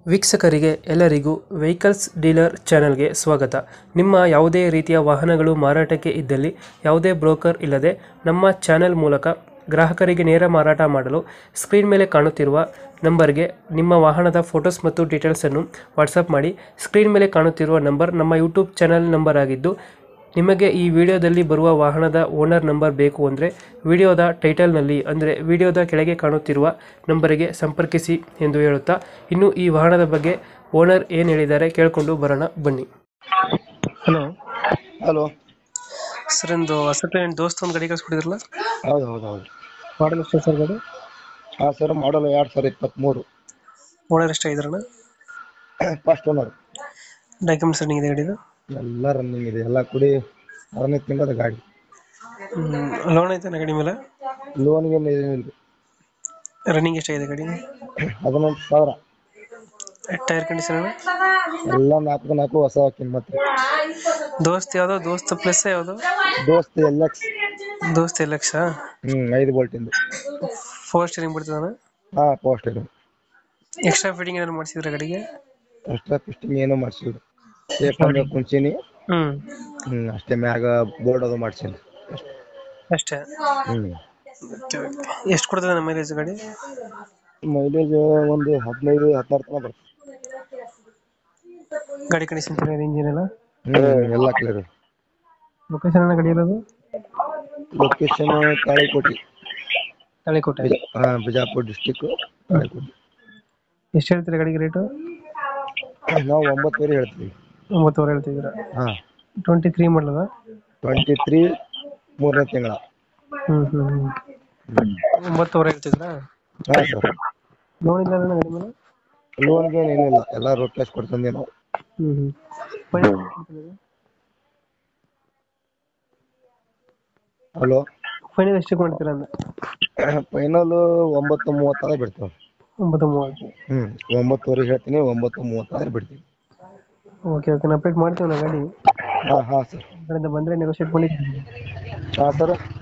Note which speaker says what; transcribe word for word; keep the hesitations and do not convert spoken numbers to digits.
Speaker 1: ವೀಕ್ಷಕರಿಗೆ ಎಲ್ಲರಿಗೂ vehicles dealer ಚಾನೆಲ್ಗೆ ಸ್ವಾಗತ. ನಿಮ್ಮ ಯಾವುದೇ ರೀತಿಯ ವಾಹನಗಳು ಮಾರಾಟಕ್ಕೆ ಇದ್ದಲ್ಲಿ ಯಾವುದೇ ಬ್ರೋಕರ್ ಇಲ್ಲದೆ ನಮ್ಮ ಚಾನೆಲ್ ಮೂಲಕ ಗ್ರಾಹಕರಿಗೆ ನೇರ ಮಾರಾಟ ಮಾಡಲು ಸ್ಕ್ರೀನ್ ಮೇಲೆ ಕಾಣುತ್ತಿರುವ ನಂಬರ್ಗೆ ನಿಮ್ಮ ವಾಹನದ ಫೋಟೋಸ್ ಮತ್ತು ಡೀಟೇಲ್ಸನ್ನು ವಾಟ್ಸಪ್ ಮಾಡಿ. ಸ್ಕ್ರೀನ್ ಮೇಲೆ ಕಾಣುತ್ತಿರುವ ನಂಬರ್ ನಮ್ಮ ಯೂಟ್ಯೂಬ್ ಚಾನೆಲ್ ನಂಬರ್ ಆಗಿದ್ದು, ನಿಮಗೆ ಈ ವಿಡಿಯೋದಲ್ಲಿ ಬರುವ ವಾಹನದ ಓನರ್ ನಂಬರ್ ಬೇಕು ಅಂದರೆ ವಿಡಿಯೋದ ಟೈಟಲ್ನಲ್ಲಿ ಅಂದರೆ ವಿಡಿಯೋದ ಕೆಳಗೆ ಕಾಣುತ್ತಿರುವ ನಂಬರಿಗೆ ಸಂಪರ್ಕಿಸಿ ಎಂದು ಹೇಳುತ್ತಾ, ಇನ್ನು ಈ ವಾಹನದ ಬಗ್ಗೆ ಓನರ್ ಏನು ಹೇಳಿದ್ದಾರೆ ಕೇಳಿಕೊಂಡು ಬರೋಣ ಬನ್ನಿ. ಹಲೋ
Speaker 2: ಹಲೋ
Speaker 1: ಸರ್, ಒಂದು ಹೊಸಪೇಟೆ ದೋಸ್ತ ಒಂದು ಗಾಡಿ ಕಳಿಸ್ಕೊಡಿದ್ರಲ್ಲ,
Speaker 2: ಹೌದು ಹೌದು ಹೌದು
Speaker 1: ಮಾಡಲ್ ಎಷ್ಟು ಸರ್ ಗಾಡಿ?
Speaker 2: ಹಾಂ ಸರ್, ಮಾಡಲ್ ಎರಡು ಸಾವಿರ ಇಪ್ಪತ್ತ್ಮೂರು.
Speaker 1: ಓನರ್ ಎಷ್ಟಾಗಿದ್ರಣ?
Speaker 2: First owner.
Speaker 1: ಡಾಕ್ಯುಮೆಂಟ್ಸ್ ರನ್ನಿಂಗ್ ಇದೆ ಗಾಡಿದು?
Speaker 2: ಎಲ್ಲ ರನ್ನಿಂಗ್ ಇದೆ, ಎಲ್ಲ ಕೂಡಿ ಹದಿನೈದು ತಿಂಗಳದ ಗಾಡಿ.
Speaker 1: ಲೋನ್ ಐತೆ ಗಾಡಿ ಮೇಲೆ?
Speaker 2: ಲೋನ್ಗೆ ಏನಿಲ್ಲ.
Speaker 1: ರನ್ನಿಂಗ್ ಎಷ್ಟಾಗಿದೆ ಗಾಡಿ?
Speaker 2: ಹದಿನೆಂಟು ಸಾವಿರ.
Speaker 1: Tyre condition?
Speaker 2: ಎಲ್ಲ ನಾಲ್ಕು ನಾಲ್ಕು ಹೊಸ ಹಾಕಿನ ಮತ್ತೆ.
Speaker 1: ದೋಸ್ತ್ ಯಾವ್ದು? ದೋಸ್ತ್ ಪ್ಲಸ್ ಯಾವ್ದು?
Speaker 2: Dost L X.
Speaker 1: Dost L X?
Speaker 2: ಹ್ಮ್ ಐದು ಬೋಲ್ಟಿಂದು.
Speaker 1: Four steering ಬಿಡ್ತದಣ್ಣ?
Speaker 2: ಹಾಂ ಪೋಸ್ಟ್ ಇದೆ.
Speaker 1: ಎಕ್ಸ್ಟ್ರಾ ಫಿಟ್ಟಿಂಗ್ ಏನಾದ್ರು ಮಾಡಿಸಿದ್ರೆ ಗಾಡಿಗೆ?
Speaker 2: ಎಕ್ಸ್ಟ್ರಾ ಫಿಸ್ಟಿಂಗ್ ಏನೋ ಮಾಡ್ಸಿದ್ರು. ಸೇಫ್ ಕುಂಚಿನಿ.
Speaker 1: ಹ್ಮ್
Speaker 2: ಹ್ಮ್ ಅಷ್ಟೇ, ಮ್ಯಾಗ ಬೋರ್ಡ್ ಅದು ಮಾಡ್ಸೀನಿ
Speaker 1: ಅಷ್ಟೇ.
Speaker 2: ಹ್ಮ್
Speaker 1: ಎಷ್ಟು ಕೊಡ್ತದೆ ನಮ್ಮ ಮೈಲೇಜ್ ಗಾಡಿ?
Speaker 2: ಮೈಲೇಜ್ ಒಂದು ಹದಿನೈದು ಹದಿನಾರು ತನಕ ಬರ್ತದೆ.
Speaker 1: ಗಾಡಿ ಕಂಡೀಷನ್ ಚೆನ್ನಾಗಿದೆ, ಇಂಜಿನ್ ಎಲ್ಲ?
Speaker 2: ಹ್ಮ್ ಎಲ್ಲ ಕ್ಲಿಯರ್.
Speaker 1: ಲೊಕೇಶನ್ ಗಾಡಿ ಇರೋದು?
Speaker 2: ಲೊಕೇಶನ್ ತಾಳಿಕೋಟಿ.
Speaker 1: ತಾಳಿಕೋಟೆ?
Speaker 2: ಹಾ, ಬಿಜಾಪುರ ಡಿಸ್ಟಿಕ್ ತಾಳಿಕೋಟಿ.
Speaker 1: ಎಷ್ಟು ಹೇಳ್ತೀರಾ ಗಾಡಿಗೆ ರೇಟು?
Speaker 2: ನಾವು ಒಂಬತ್ತುವರೆ ಹೇಳ್ತೀವಿ.
Speaker 1: ಒಂಬತ್ತುವರೆ ಹೇಳ್ತಿದ್ದೀರಾ?
Speaker 2: ಹಾ,
Speaker 1: ಟ್ವೆಂಟಿ ತ್ರೀ ಮಾಡಲದ?
Speaker 2: ಟ್ವೆಂಟಿ ತ್ರೀ ಮೂರನೇ ತಿಂಗಳ.
Speaker 1: ಹ್ಮ್ ಹ್ಮ್ ಹ್ಮ್ ಒಂಬತ್ತುವರೆ ಹೇಳ್ತಿದ್ರಾ?
Speaker 2: ಹಾ ಸರ್.
Speaker 1: ಲೋನ್ ಇಲ್ಲ ಗಾಡಿ ಮೇಲೆ?
Speaker 2: ಲೋನ್ಗೆ ಏನಿಲ್ಲ, ಎಲ್ಲ ರೋಡ್ ಕ್ಯಾಶ್ ಕೊಡ್ತಂದೆ ನಾವು.
Speaker 1: ಹ್ಮ್ ಹ್ಮ್
Speaker 2: ಹಲೋ,
Speaker 1: ಫೈನಲ್ ಎಷ್ಟು ಮಾಡ್ತೀರಾ ಅಂದ?
Speaker 2: ಫೈನಲ್ ಒಂಬತ್ತು ಮೂವತ್ತಾದ್ರೆ ಬಿಡ್ತೇವೆ.
Speaker 1: ಒಂಬತ್ತು ಮೂವತ್ತು?
Speaker 2: ಹ್ಮ್ ಒಂಬತ್ತುವರೆ ಹೇಳ್ತೀನಿ, ಒಂಬತ್ತು ಮೂವತ್ತಾದ್ರೆ ಬಿಡ್ತೀವಿ.
Speaker 1: ಓಕೆ ಓಕೆ, ನಾವು ಅಪ್ಡೇಟ್ ಮಾಡ್ತೀವಿ ನಾ ಗಾಡಿ.
Speaker 2: ಹಾ ಹಾ ಸರ್.
Speaker 1: ಕಡೆಯಿಂದ ಬಂದರೆ ನೆಗೋಷಿಯೇಟ್ ಮಾಡಿ.
Speaker 2: ಹಾ ಸರ್.